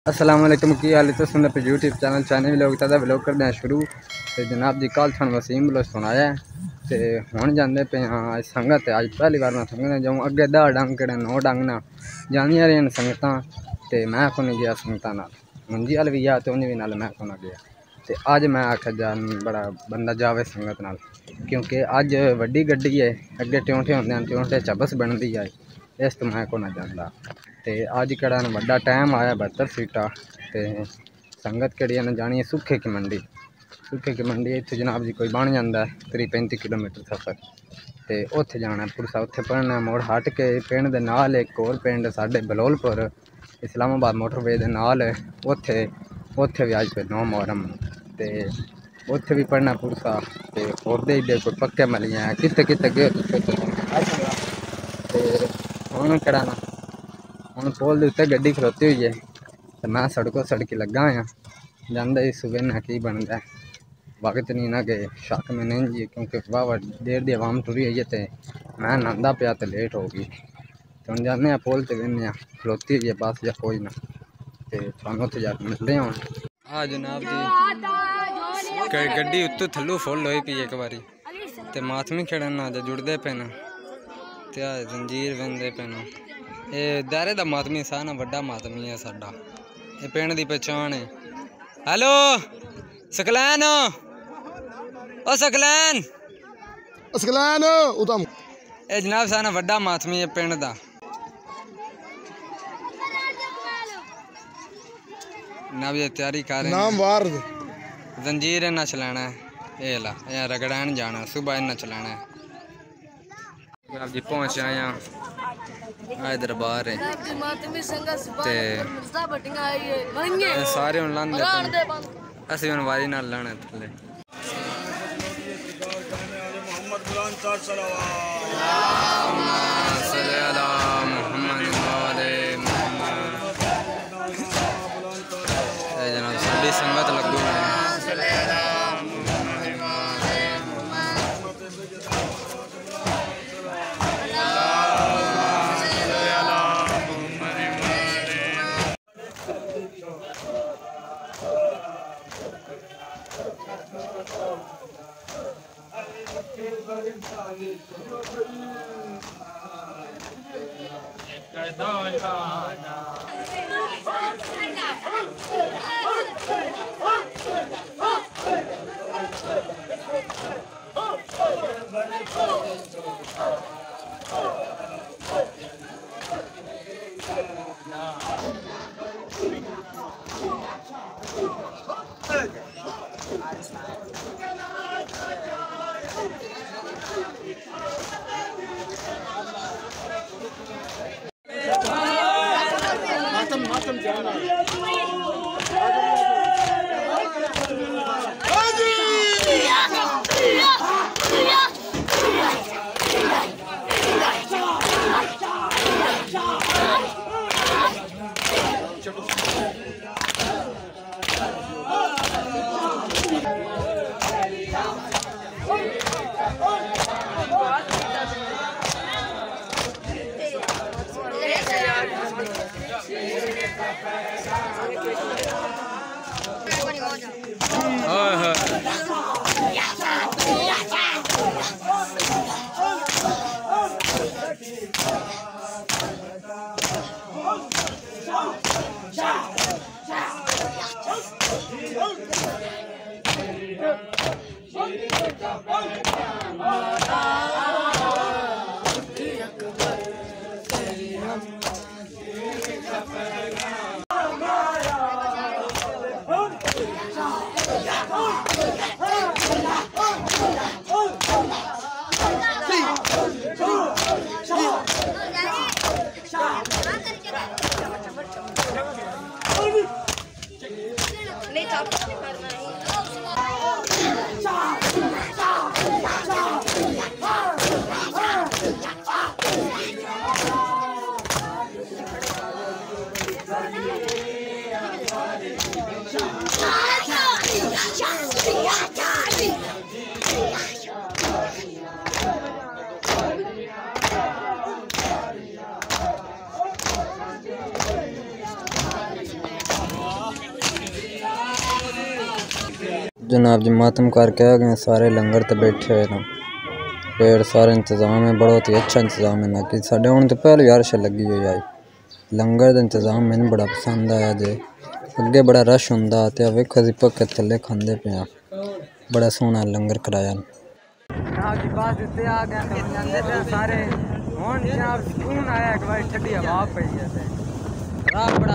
अस्सलाम वालेकुम की हाल तो सुन पे यूट्यूब चैनल लोग तादा व्लॉग करते हैं शुरू। तो जनाब जी कल थानू वसीम बलोच सुनाया है तो हुण जाते पे हाँ अज संगत अज पहली बार मैं संगत जाऊँ अगे 10 डंग के 9 डंग ना जानिया रही संगत तो मैं को नहीं गया संगत मंजी वाल भी गया तो उन्हें भी नाल मैं को ना गया तो अज मैं आख्या जान बड़ा बंदा जावे संगत नाल क्योंकि अज वड्डी गड्डी है अगे ट्योंठे होंदे हैं ट्योंठे चबस बनती है इस तो मैं को ना जाता तो अज कड़ा वड्डा टाइम आया 72 सीटा तो संगत कड़ी ने जानी है सुखे की मंडी इतने जनाब जी कोई बन जाता है 30-35 किलोमीटर सफ़र तो उत्थे जाना पुरसा उत्थे पढ़ना मोड़ हट के पिंड के नाल एक होर पिंड साढ़े बलोलपुर इस्लामाबाद मोटरवे के नाल उत्थे उत्थे भी अज पे 9 मुहर्रम तो उत्थे भी पढ़ना पुरसा तो होर दे कोई पक्के मलियाँ कितने कितने गए हूँ कराना हूँ पुल के उत्ते गड्डी खलोती हुई है तो मैं सड़की लगा हाँ जाता ही सुबह ना की बनता है वक्त नहीं ना गए शक में नहीं जी क्योंकि वाह देर दी आवाम टुरी हुई है तो मैं नहांदा पाया तो लेट हो गई तो हम जाने पुल से बहने खलोती हुई है बस या कोई ना तो थानू उत्थे जाके मिलते हैं हाँ जनाब जी गड्डी उत्तों थल्लों फुल होई पी एक बारी तो मातमी खड़न ना जुड़ते पे ना तो जंजीर बंदे पे ना ये दायरे का मातमी सा ना वड्डा मातमी है साडा ये पिंड की पहचान है। हेलो सकलैन ओ सकलैन सकलैन उतम ये जनाब सा ना वड्डा मातमी है पिंड का ना भी तैयारी कर रहे नाम वार जंजीर ना चलाना है ये ला या रगड़ान जाना सुबह ना चलाना है। जनाब जी पहुँच आया आए दरबार है सारे हूँ लाने अस हूँ वारी नाल लाने थले जनाब सारी संगत लगू नहीं था जनाब जी मातम करके आ गए सारे लंगर ते बैठे हुए ना फिर सारे इंतज़ाम है बहुत ही अच्छा इंतज़ाम है ना कि साढ़े हूँ तो पहली बारिश लगी हुई आई लंगर का इंतज़ाम मैंने बड़ा पसंद आया जे अगे बड़ा रश होंदा ते वेखो असीं पक्के थल्ले खांदे पे आ बड़ा सोहना लंगर कराया जनाब जी बस इत्थे आ गए ते जांदे पे सारे हुण जनाब सुकून आया कि भाई ठंडी हवा पई है ते रात बड़ा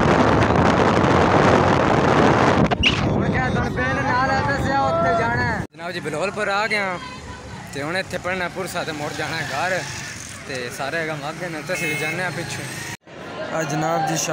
जनाब जी बिलोलपुर आ गया तो हूँ इतने पढ़ना पुरसा तो मुड़ जाना है घर तो सारे कम आगे ने तो भी जाने पिछू जनाब जी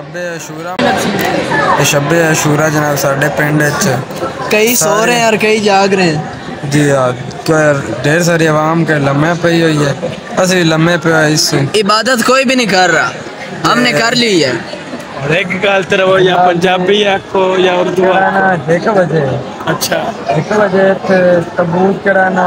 शब्बे अशूरा जनाब साढ़े पिंड कई सो रहे हैं और कई जाग रहे हैं जी यार ढेर सारी आवाम के लम्हे पई हुई है अस भी लम्हे पे इस इबादत कोई भी नहीं कर रहा हमने कर ली है और एक गल तेरा वो या पंजाबी आखो या उर्दू आखो 1 बजे अच्छा 1 बजे तबूत कराना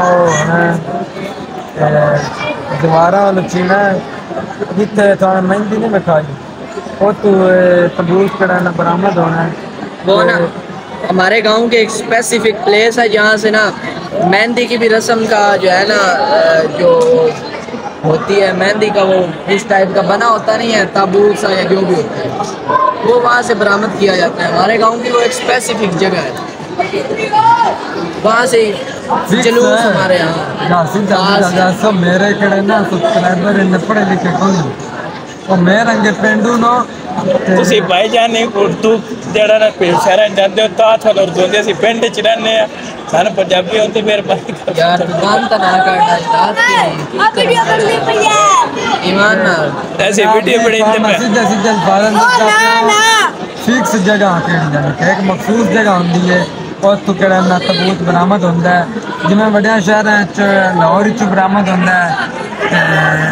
दोबारा लचीना जिथे थोड़ा मेहंदी नहीं बिखाई वो तू तबूत कराना बरामद होना है वो ना हमारे गांव के एक स्पेसिफिक प्लेस है जहाँ से ना मेहंदी की भी रस्म का जो है ना जो होती है मेहंदी का वो इस टाइप का बना होता नहीं है ताबूत सा या जो भी होता है वो वहाँ से बरामद किया जाता है हमारे गांव की वो एक स्पेसिफिक जगह है वहाँ से जुलूस हमारे यहाँ सब मेरे कड़े ना सब्सक्राइबर इन्ने पढ़े लिखे कौन और मैं रंगे पेंडू नो ਤੁਸੀਂ ਭਾਈ ਜਾਨ ਉਰਦੂ ਜਿਹੜਾ ਨਾ ਸ਼ਹਿਰਾਂ ਜਾਂਦੇ ਹੋ ਤਾਂ ਤੁਹਾਨੂੰ ਉਰਦੂ ਹੁੰਦੀ ਅਸੀਂ ਪਿੰਡ ਚ ਰਹਿੰਦੇ ਆ ਸਾਨੂੰ ਪੰਜਾਬੀ ਹੁੰਦੀ ਫਿਰ ਬਾਤ यार दुकान का ना काटना रात की आ वीडियो कर ली भैया ईमान ना ऐसे वीडियो बड़े सीधे सीधे फिक्स जगह कहनी जानी एक मखसूस जगह होंगी है और तो कहना ना तबूत बरामद होंदा है जिवें वड्डियां शहरां च लाहौर च बरामद होंदा है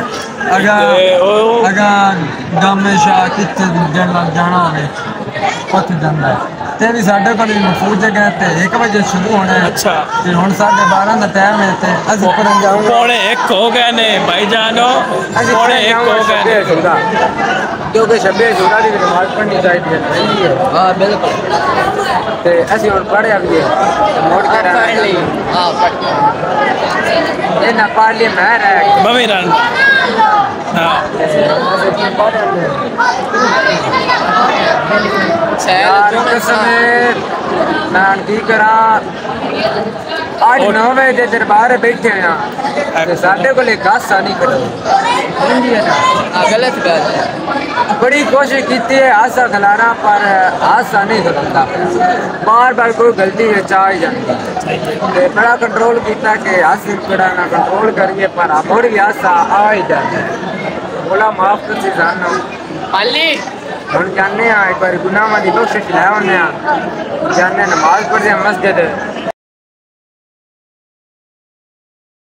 अगर गामे शाह कितने जाना हो जाता है ते भी साढ़े को महफूज जगह ते 1 बजे शुरू होना है अच्छा ते हुण 12:30 का टाइम है ते असीं पढ़न जाऊंगे पौने 1 हो गए ने भाई जानो पौने 1 हो गए ने क्योंकि शब्बे अशूरा दी नमाज पढ़नी चाहिए हाँ बिल्कुल ते असीं हुण पढ़िया भी है मोड़ के पढ़ ली हाँ पढ़ ये ना पढ़ लिए मैं रह मम्मी रन हाँ यार कसम मैं की करा 8-9 बजे दरबार बैठे हैं साढ़े को हादसा नहीं हाँ गलत गल है बड़ी कोशिश की है हादसा खिलाना पर हादसा नहीं खिलाता बार बार कोई गलती आ ही जाती बड़ा कंट्रोल किया कि हादसे कराना कंट्रोल करिए पर मुड़ भी हादसा आ ही जाता है बोला माफ कर सी जाना हम जाने एक बार गुनाह की बख्शिश लै आने जाने नमाज पढ़ते मस्जिद